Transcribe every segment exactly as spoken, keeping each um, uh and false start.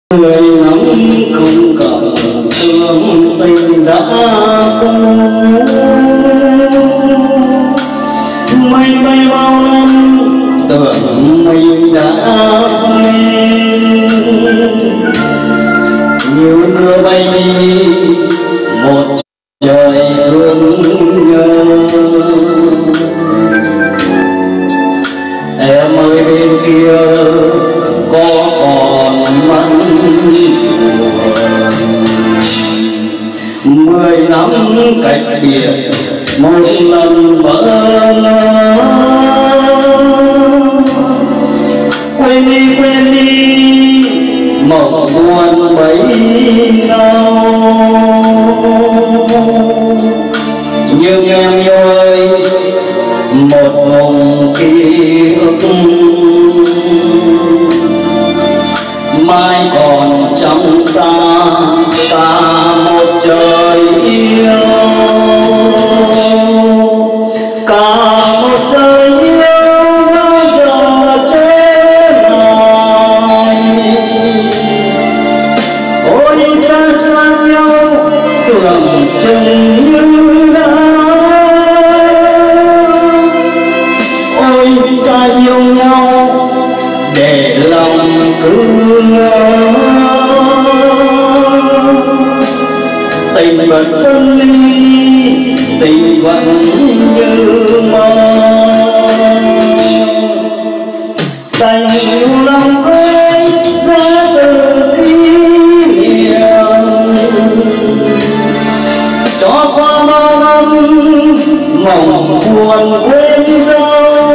người nắng không còn thương tình đã cũ, mây bay bao năm tưởng mình đã quên, như mưa bay đi một trời thương nhớ. Em ơi bên kia có còn mặn mười năm cách biệt một lần vỡ lỡ, quên đi quên đi mộng buồn bấy lâu. Nhưng em yêu ơi một vùng ký ức mai còn trong ta, ta một trời yêu, cả một đời yêu bao giờ chết rồi. Ôi ta xa nhau tưởng chừng như đã, ôi ta yêu nhau để lòng cứ ngỡ. Tình vẫn phân ly, tình vẫn như mơ, đành yêu lòng quên ra từ kỷ niệm, cho qua bao năm mộng buồn quên dấu.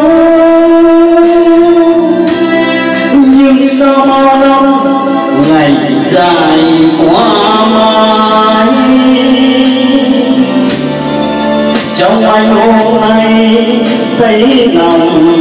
Nhưng sau bao năm ngày dài qua mãi, trong anh hôm nay thấy lòng